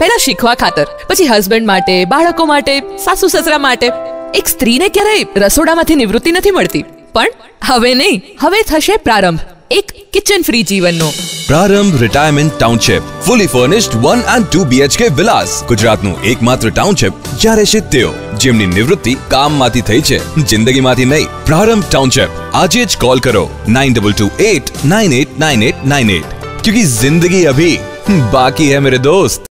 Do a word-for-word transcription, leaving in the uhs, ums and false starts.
પહેલા શીખવા ખાતર, પછી હસબન્ડ માટે, બાળકો માટે, સાસુ સસરા માટે. એક સ્ત્રીને ક્યારેય રસોડામાંથી નિવૃત્તિ નથી મળતી, પણ હવે નહીં, હવે થશે પ્રારંભ એક કિચન ફ્રી જીવનનો. Prarambh retirement township, fully furnished one and two BHK villas, ગુજરાતનું એકમાત્ર ટાઉનશિપ જ્યારે શીત્યો જેમની નિવૃત્તિ કામમાંથી થઈ છે, જિંદગીમાંથી નહીં. પ્રારંભ ટાઉનશિપ, આજે જ કોલ કરો nine two two eight nine eight nine eight nine eight, क्योंकि जिंदगी अभी बाकी है मेरे दोस्त.